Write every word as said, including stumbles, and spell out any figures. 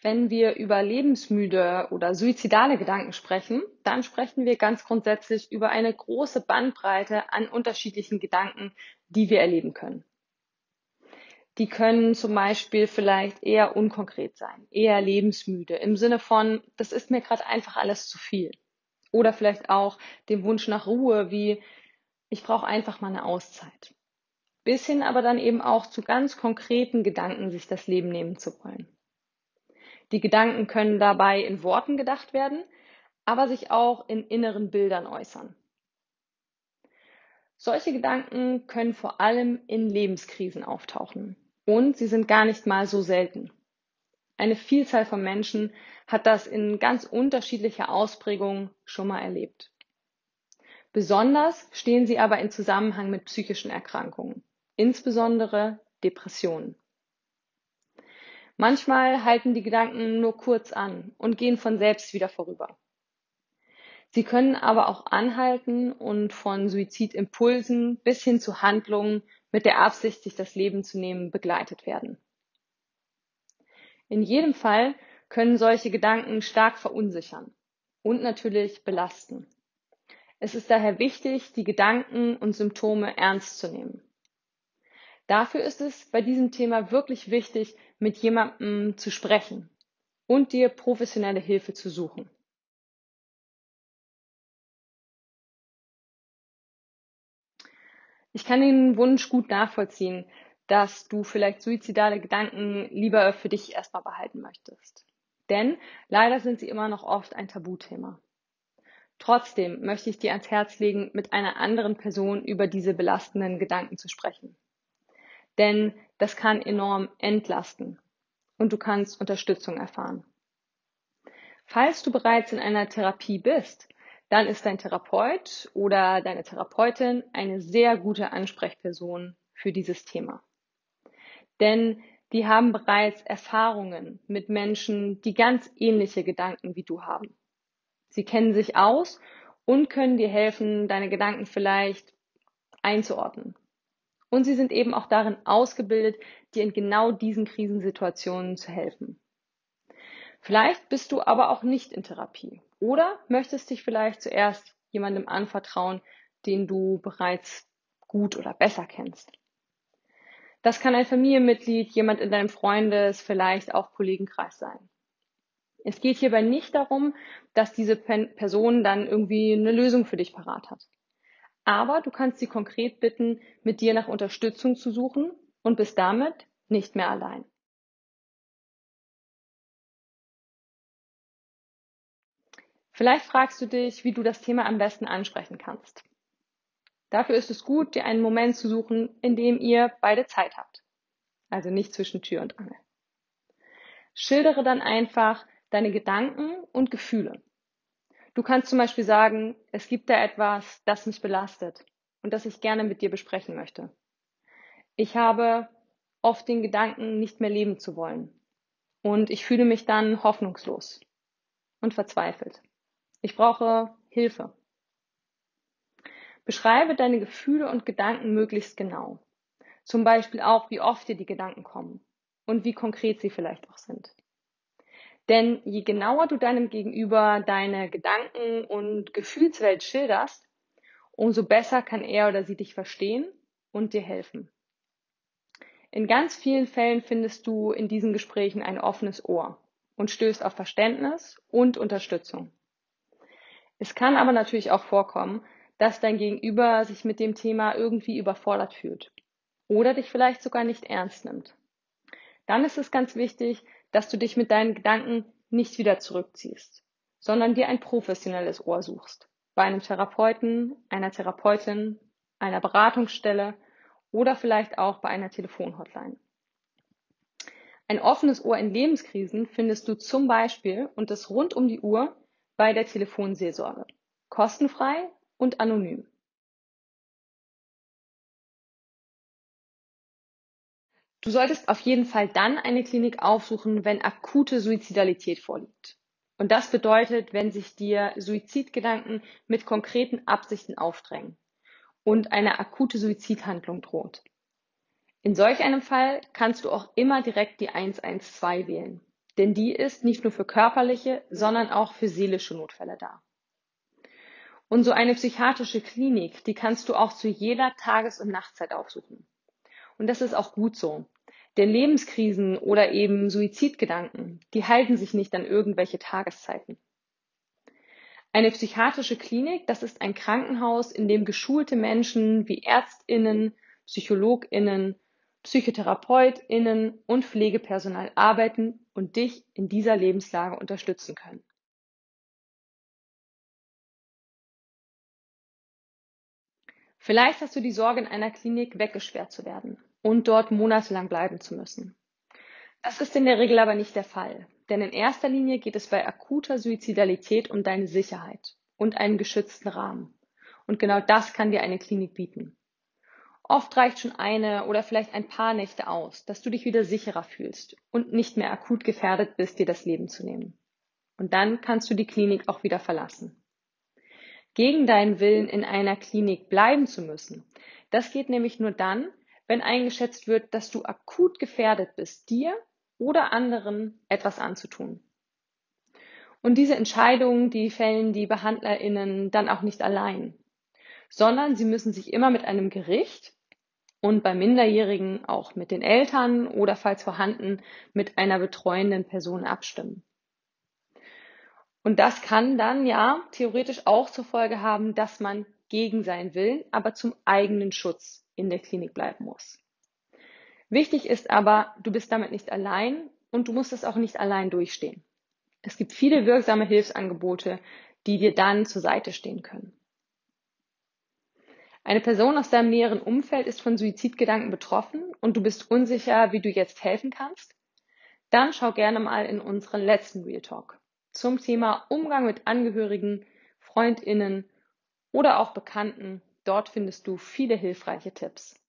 Wenn wir über lebensmüde oder suizidale Gedanken sprechen, dann sprechen wir ganz grundsätzlich über eine große Bandbreite an unterschiedlichen Gedanken, die wir erleben können. Die können zum Beispiel vielleicht eher unkonkret sein, eher lebensmüde, im Sinne von, das ist mir gerade einfach alles zu viel. Oder vielleicht auch den Wunsch nach Ruhe, wie ich brauche einfach mal eine Auszeit. Bis hin aber dann eben auch zu ganz konkreten Gedanken, sich das Leben nehmen zu wollen. Die Gedanken können dabei in Worten gedacht werden, aber sich auch in inneren Bildern äußern. Solche Gedanken können vor allem in Lebenskrisen auftauchen und sie sind gar nicht mal so selten. Eine Vielzahl von Menschen hat das in ganz unterschiedlicher Ausprägung schon mal erlebt. Besonders stehen sie aber in Zusammenhang mit psychischen Erkrankungen, insbesondere Depressionen. Manchmal halten die Gedanken nur kurz an und gehen von selbst wieder vorüber. Sie können aber auch anhalten und von Suizidimpulsen bis hin zu Handlungen mit der Absicht, sich das Leben zu nehmen, begleitet werden. In jedem Fall können solche Gedanken stark verunsichern und natürlich belasten. Es ist daher wichtig, die Gedanken und Symptome ernst zu nehmen. Dafür ist es bei diesem Thema wirklich wichtig, mit jemandem zu sprechen und dir professionelle Hilfe zu suchen. Ich kann den Wunsch gut nachvollziehen, dass du vielleicht suizidale Gedanken lieber für dich erstmal behalten möchtest. Denn leider sind sie immer noch oft ein Tabuthema. Trotzdem möchte ich dir ans Herz legen, mit einer anderen Person über diese belastenden Gedanken zu sprechen. Denn das kann enorm entlasten und du kannst Unterstützung erfahren. Falls du bereits in einer Therapie bist, dann ist dein Therapeut oder deine Therapeutin eine sehr gute Ansprechperson für dieses Thema. Denn die haben bereits Erfahrungen mit Menschen, die ganz ähnliche Gedanken wie du haben. Sie kennen sich aus und können dir helfen, deine Gedanken vielleicht einzuordnen. Und sie sind eben auch darin ausgebildet, dir in genau diesen Krisensituationen zu helfen. Vielleicht bist du aber auch nicht in Therapie oder möchtest dich vielleicht zuerst jemandem anvertrauen, den du bereits gut oder besser kennst. Das kann ein Familienmitglied, jemand in deinem Freundes-, vielleicht auch Kollegenkreis sein. Es geht hierbei nicht darum, dass diese Person dann irgendwie eine Lösung für dich parat hat. Aber du kannst sie konkret bitten, mit dir nach Unterstützung zu suchen und bist damit nicht mehr allein. Vielleicht fragst du dich, wie du das Thema am besten ansprechen kannst. Dafür ist es gut, dir einen Moment zu suchen, in dem ihr beide Zeit habt. Also nicht zwischen Tür und Angel. Schildere dann einfach deine Gedanken und Gefühle. Du kannst zum Beispiel sagen, es gibt da etwas, das mich belastet und das ich gerne mit dir besprechen möchte. Ich habe oft den Gedanken, nicht mehr leben zu wollen. Und ich fühle mich dann hoffnungslos und verzweifelt. Ich brauche Hilfe. Beschreibe deine Gefühle und Gedanken möglichst genau. Zum Beispiel auch, wie oft dir die Gedanken kommen und wie konkret sie vielleicht auch sind. Denn je genauer du deinem Gegenüber deine Gedanken und Gefühlswelt schilderst, umso besser kann er oder sie dich verstehen und dir helfen. In ganz vielen Fällen findest du in diesen Gesprächen ein offenes Ohr und stößt auf Verständnis und Unterstützung. Es kann aber natürlich auch vorkommen, dass dein Gegenüber sich mit dem Thema irgendwie überfordert fühlt oder dich vielleicht sogar nicht ernst nimmt. Dann ist es ganz wichtig, dass du dich mit deinen Gedanken nicht wieder zurückziehst, sondern dir ein professionelles Ohr suchst. Bei einem Therapeuten, einer Therapeutin, einer Beratungsstelle oder vielleicht auch bei einer Telefonhotline. Ein offenes Ohr in Lebenskrisen findest du zum Beispiel und das rund um die Uhr bei der Telefonseelsorge. Kostenfrei und anonym. Du solltest auf jeden Fall dann eine Klinik aufsuchen, wenn akute Suizidalität vorliegt. Und das bedeutet, wenn sich dir Suizidgedanken mit konkreten Absichten aufdrängen und eine akute Suizidhandlung droht. In solch einem Fall kannst du auch immer direkt die eins eins zwei wählen. denn die ist nicht nur für körperliche, sondern auch für seelische Notfälle da. Und so eine psychiatrische Klinik, die kannst du auch zu jeder Tages- und Nachtzeit aufsuchen. Und das ist auch gut so. Denn Lebenskrisen oder eben Suizidgedanken, die halten sich nicht an irgendwelche Tageszeiten. Eine psychiatrische Klinik, das ist ein Krankenhaus, in dem geschulte Menschen wie ÄrztInnen, PsychologInnen, PsychotherapeutInnen und Pflegepersonal arbeiten und dich in dieser Lebenslage unterstützen können. Vielleicht hast du die Sorge, in einer Klinik weggesperrt zu werden und dort monatelang bleiben zu müssen. Das ist in der Regel aber nicht der Fall, denn in erster Linie geht es bei akuter Suizidalität um deine Sicherheit und einen geschützten Rahmen. Und genau das kann dir eine Klinik bieten. Oft reicht schon eine oder vielleicht ein paar Nächte aus, dass du dich wieder sicherer fühlst und nicht mehr akut gefährdet bist, dir das Leben zu nehmen. Und dann kannst du die Klinik auch wieder verlassen. Gegen deinen Willen in einer Klinik bleiben zu müssen, das geht nämlich nur dann, wenn eingeschätzt wird, dass du akut gefährdet bist, dir oder anderen etwas anzutun. Und diese Entscheidungen, die fällen die BehandlerInnen dann auch nicht allein, sondern sie müssen sich immer mit einem Gericht und bei Minderjährigen auch mit den Eltern oder falls vorhanden mit einer betreuenden Person abstimmen. Und das kann dann ja theoretisch auch zur Folge haben, dass man gegen seinen Willen, aber zum eigenen Schutz in der Klinik bleiben muss. Wichtig ist aber, du bist damit nicht allein und du musst es auch nicht allein durchstehen. Es gibt viele wirksame Hilfsangebote, die dir dann zur Seite stehen können. Eine Person aus deinem näheren Umfeld ist von Suizidgedanken betroffen und du bist unsicher, wie du jetzt helfen kannst? Dann schau gerne mal in unseren letzten Real Talk zum Thema Umgang mit Angehörigen, FreundInnen oder auch Bekannten. Dort findest du viele hilfreiche Tipps.